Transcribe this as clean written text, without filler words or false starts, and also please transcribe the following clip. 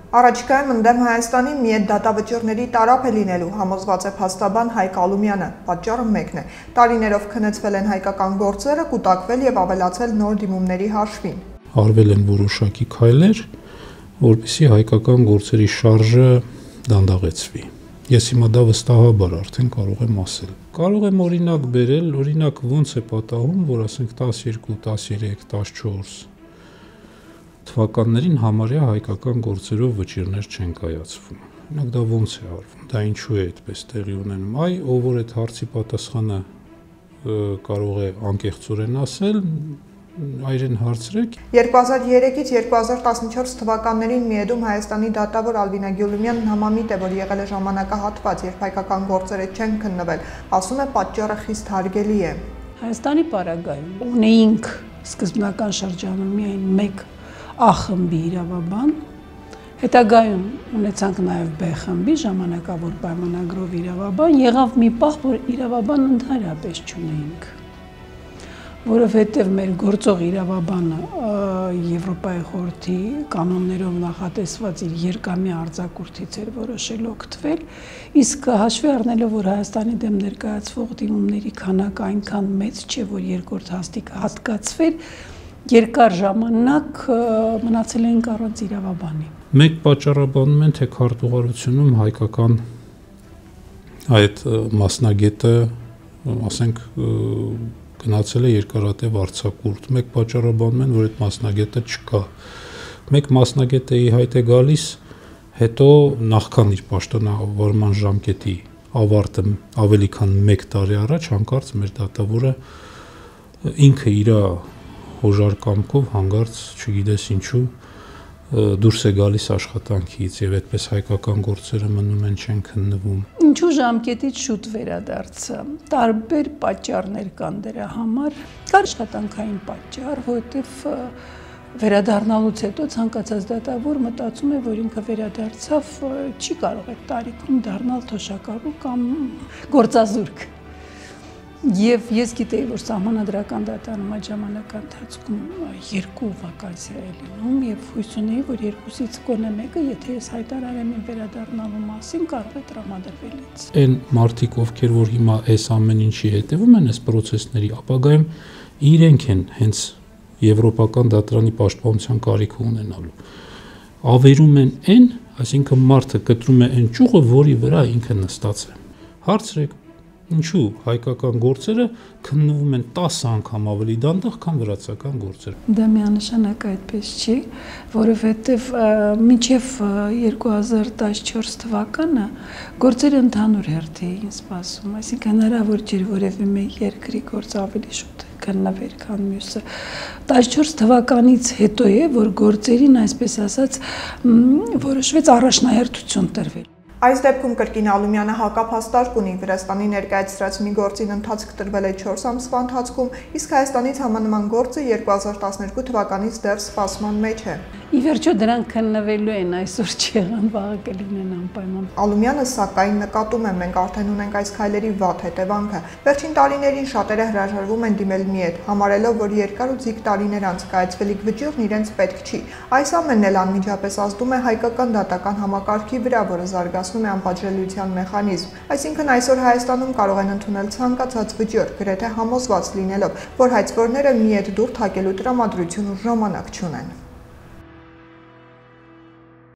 Առաջիկայում ընդդեմ Հայաստանի միետ դատավճիռների տարափ է լինելու, համոզված է փաստաբան Հայկ Ալումյանը։ Պատճառը մեկն է։ Տարիներով քննեցվել են հայկական գործերը, կուտակվել եւ ավելացել նոր դիմումների հաշվին։ Արվել են որոշակի քայլեր, որպեսզի հայկական գործերի շարժը դանդաղեցվի։ Ես հիմա դա վստահաբար արդեն կարող եմ ասել։ Կարող եմ օրինակ բերել, օրինակ ոնց է պատահում, որ ասենք 12, 13, 14 թվականներին համարյա հայկական գործերով վճիռներ չեն կայացվում։ Օրինակ դա ոնց է արվում, դա ինչու է այդպես տեղի ունենում։ Ով որ այդ հարցի պատասխանը կարող է անկեղծորեն ասել, այրեն հարցրեք։ 2003-ից 2014 թվականներին Միեդում Հայաստանի դատավոր Ալվինա Գյուլումյանն համամիտ է, որ եղել է ժամանակահատված, երբ հայկական գործերը չեն քննվել, ասում է պատճառը խիստ հարգելի է։ Հայաստանի պարագայում ունեինք սկզբնական շրջանում միայն մեկ A խմբի իրավաբան, հետագայում ունեցանք նաև B խմբի ժամանակավոր պայմանագրով իրավաբան, եղավ մի պահ, որ իրավաբան ընդհանրապես չունեինք, որովհետև մեր գործող իրավաբանը Եվրոպայի խորհրդի կանոններով նախատեսված իր երկամյա արձակուրդից էր որոշել օգտվել, իսկ հաշվի առնելով, որ Հայաստանի դեմ ներկայացվող դիմումների քանակը այնքան մեծ չէ, որ երկրորդ հաստիքը հատկացվեր, երկար ժամանակ մնացել ենք առանց իրավաբանի։ Մեկ պատճառաբանում են, թե քարտուղարությունում հայկական այդ մասնագետը, ասենք, գնացել է երկարատև արձակուրդ։ Մեկ պատճառաբանում են, որ այդ մասնագետը չկա։ Մեկ մասնագետը ի հայտ է գալիս, հետո նախքան իր պաշտոնավարման ժամկետի ավարտը ավելի քան 1 տարի առաջ հանկարծ մեր դատավորը ինքը իր հոժար կամքով հանգարց, չգիտես ինչու, դուրս է գալիս աշխատանքից եւ այդպես հայկական գործերը մնում են չեն քննվում։ Ինչու ժամկետից շուտ վերադարձա։ Տարբեր պատճառներ կան դրա համար։ Կար աշխատանքային պատճառ, որովհետեւ վերադառնալուց հետո ցանկացած դատավոր մտածում է, որ ինքը վերադարձավ, չի կարող այդ տարիքում դառնալ թոշակառու կամ գործազուրկ։ Եվ ես գիտեի, որ սահմանադրական դատարանում այդ ժամանակահատվածում 2 վականսիա է լինում եւ հույս ունեի, որ 2-ից գոնե մեկը, եթե ես հայտարարեմ իմ վերադառնալու մասին, կարող է տրամադրվել ինձ։ Այն մարդիկ, ովքեր որ հիմա այս ամեն ինչի հետևում են այս process-ների, ապագայում իրենք են հենց եվրոպական դատարանի պաշտպանության կարիք ունենալու։ Ավերում են այն, այսինքն մարդը կտրում է այն ճյուղը, որի վրա ինքը նստած է։ Հարցրեք, ինչու հայկական գործերը քննվում են 10 անգամ ավելի դանդաղ, քան վրացական գործերը։ Դա միանշանակ այդպես չի, որովհետև մինչև 2014 թվականը գործերը ընդհանուր հերթ էին սպասում, այսինքն հնարավոր չէր որևէ մեկ երկրի գործ ավելի շուտ քննվեր, քան մյուսը։ 14 թվականից հետո է, որ գործերին, այսպես ասած, որոշվեց առաջնահերթություն տրվել։ Այս դեպքում կրկին Ալումյանը հակափաստարկ ունի, Վրաստանի ներկայացրած մի գործին ընթացք տրվել է 4 ամսվա ընթացքում, իսկ Հայաստանից համանման գործը 2012 թվականից դեռ սպասման մեջ է։ Ի վերջո դրանք քննվելու են, այսօր չեղան, վաղը կլինեն անպայման։ Ալումյանը սակայն նկատում է, մենք արդեն ունենք այս քայլերի վատ հետևանքը։ Վերջին տարիներին շատերը հրաժարվում են դիմել միետ, համարելով, որ երկար ու ձիգ տարիներ անց կայացվելիք վճիռն իրենց պետք չի։ Այս ամենն էլ անմիջապես ազդում է հայկական դատական համակարգի վրա, որը զարգացնում է անպատժելիության մեխանիզմ։ Այսինքն այսօր Հայաստանում կարող են ընդունել ցանկացած վճիռ, գրեթե համոզված լինելով, որ հայցվորները միետ դուռ թակելու տրամադրություն ու ժամանակ չունեն։